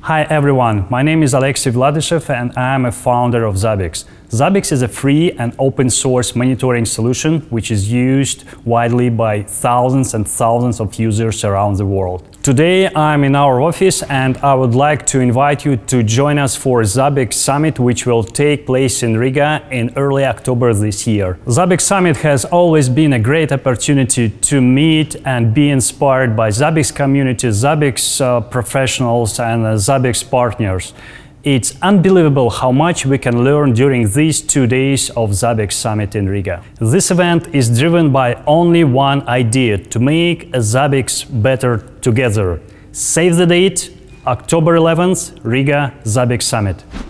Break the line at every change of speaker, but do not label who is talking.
Hi everyone, my name is Alexey Vladyshev and I am a founder of Zabbix. Zabbix is a free and open source monitoring solution which is used widely by thousands and thousands of users around the world. Today I'm in our office and I would like to invite you to join us for Zabbix Summit, which will take place in Riga in early October this year. Zabbix Summit has always been a great opportunity to meet and be inspired by Zabbix community, Zabbix professionals and Zabbix partners. It's unbelievable how much we can learn during these 2 days of Zabbix Summit in Riga. This event is driven by only one idea: to make a Zabbix better together. Save the date, October 11th, Riga Zabbix Summit.